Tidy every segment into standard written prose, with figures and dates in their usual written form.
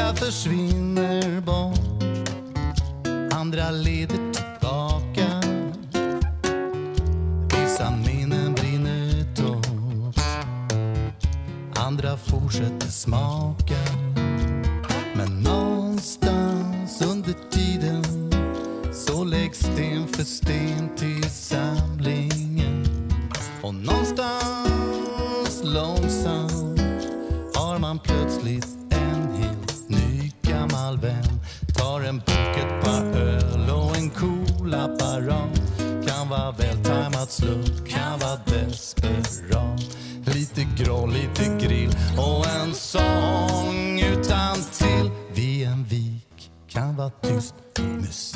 stigar försvinner bort, andra leder tillbaka. Vissa minnen brinner torrt, andra fortsätter smaka. Men någonstans under tiden så läggs sten för sten till samlingen. Och någonstans långsamt har man plötsligt en helt ny gammal vän. Tar en bok, ett par öl och en cool apparat. Kan vara vältajmat slut, kan vara desperat. Lite grå, lite grill och en sång utan till. Vid en vik kan vara tyst musik.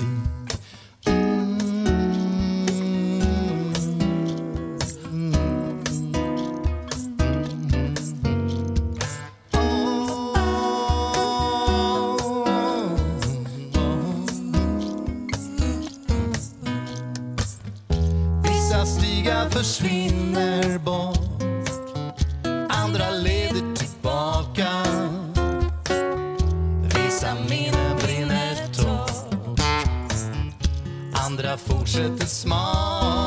Vissa stigar försvinner bort, andra leder tillbaka. Vissa minnen brinner torrt, andra fortsätter smaka.